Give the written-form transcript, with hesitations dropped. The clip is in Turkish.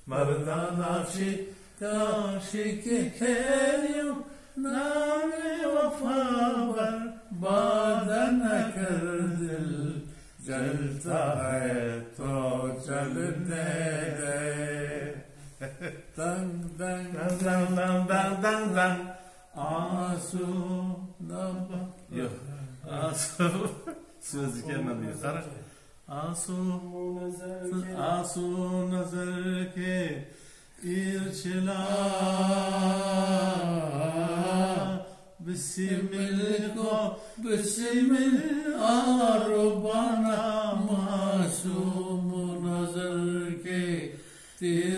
मर्दाना आशिक खेलियो नामे वफा पर वादा न कर दिल जलता है तो चलने दे दंग दंग दंग दंग दंग दंग दंग आंसू söz gelmedi yukarı. Asu nazar ke irçila Bismil आरुबाना मासूम नजर के